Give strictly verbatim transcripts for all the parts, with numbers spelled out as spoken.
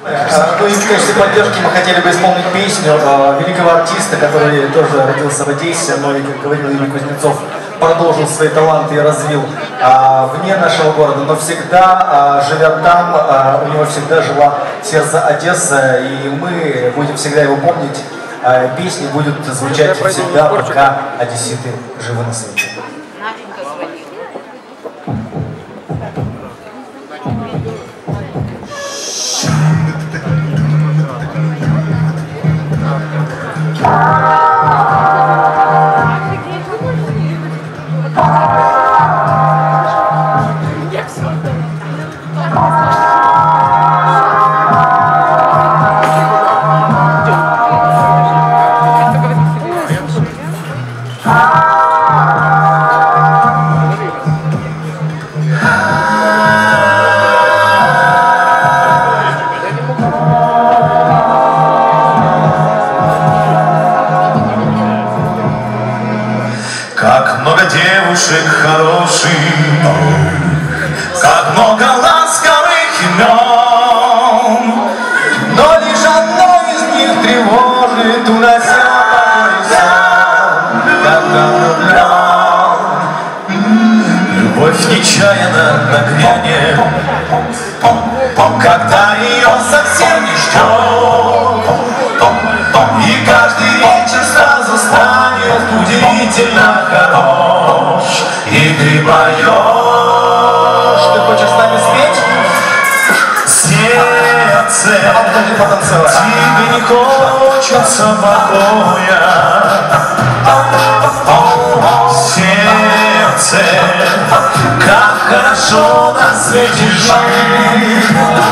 Ну и в качестве поддержки мы хотели бы исполнить песню великого артиста, который тоже родился в Одессе, но, и, как говорил Юрий Кузнецов, продолжил свои таланты и развил а, вне нашего города, но всегда, а, живя там, а, у него всегда жила сердце Одесса, и мы будем всегда его помнить. А, песни будут звучать всегда, пока одесситы живы на свете. Как много девушек хороших, как много ласковых имен, но лишь одно из них тревожит, унося покой сон, когда влюблен. Любовь нечаянно нагрянет, когда ее совсем не ждет, и каждый вечер сразу станет удивительно хорош, и ты поешь. Ты хочешь с нами спеть? Сердце, тебе не хочется покоя. Сердце, как хорошо на свете жить.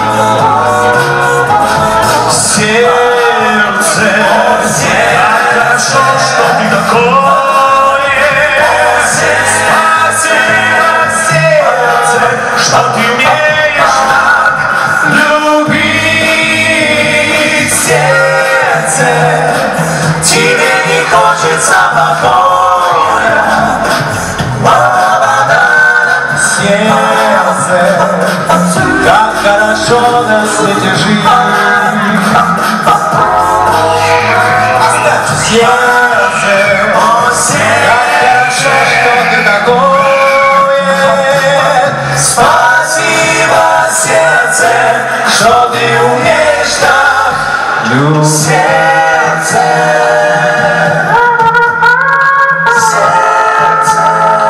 Сердце, как хорошо, что ты такое. Спасибо, сердце, что ты умеешь так любить. Сердце, тебе не хочется покоя. Сердце, как хорошо на свете жить. Сердце, о, сердце, как хорошо, что ты такое. Спасибо, сердце, что ты умеешь так любить. Сердце, сердце.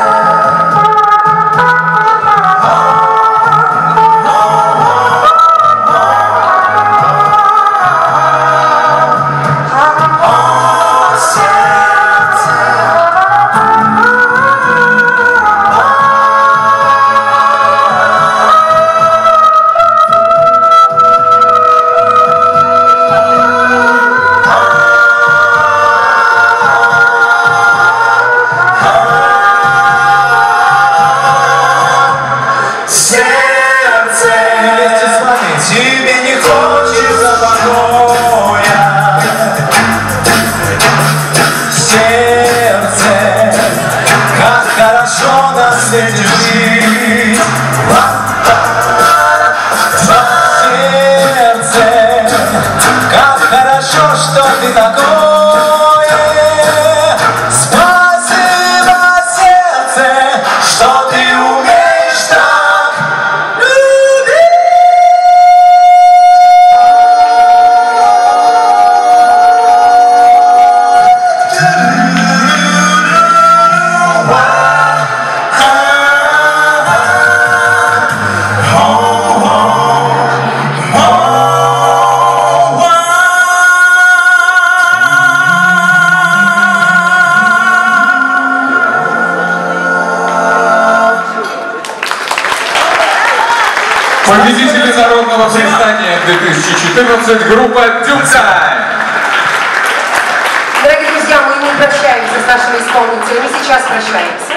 Тебе не хочется покоя. Сердце, как хорошо на свете жить. Сердце, как хорошо, что ты такое. Спасибо, сердце, что ты умеешь так любить. Победители народного предстания две тысячи четырнадцать, группа Дюкса. Дорогие друзья, мы не прощаемся с нашими исполнителями, сейчас прощаемся.